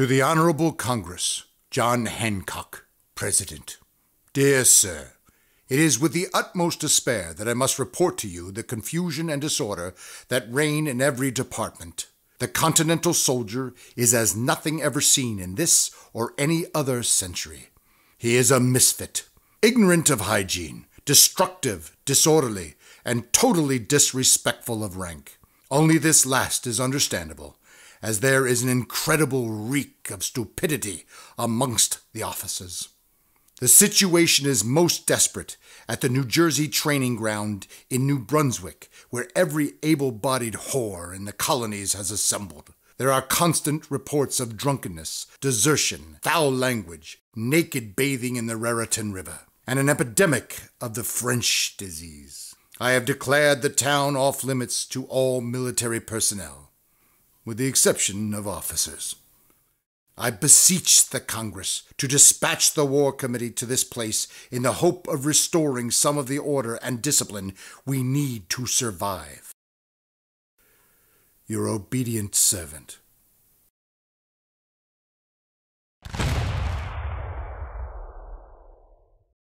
To the Honorable Congress, John Hancock, President. Dear Sir, it is with the utmost despair that I must report to you the confusion and disorder that reign in every department. The Continental soldier is as nothing ever seen in this or any other century. He is a misfit, ignorant of hygiene, destructive, disorderly, and totally disrespectful of rank. Only this last is understandable, as there is an incredible reek of stupidity amongst the officers. The situation is most desperate at the New Jersey training ground in New Brunswick, where every able-bodied whore in the colonies has assembled. There are constant reports of drunkenness, desertion, foul language, naked bathing in the Raritan River, and an epidemic of the French disease. I have declared the town off limits to all military personnel, with the exception of officers. I beseech the Congress to dispatch the War Committee to this place in the hope of restoring some of the order and discipline we need to survive. Your obedient servant,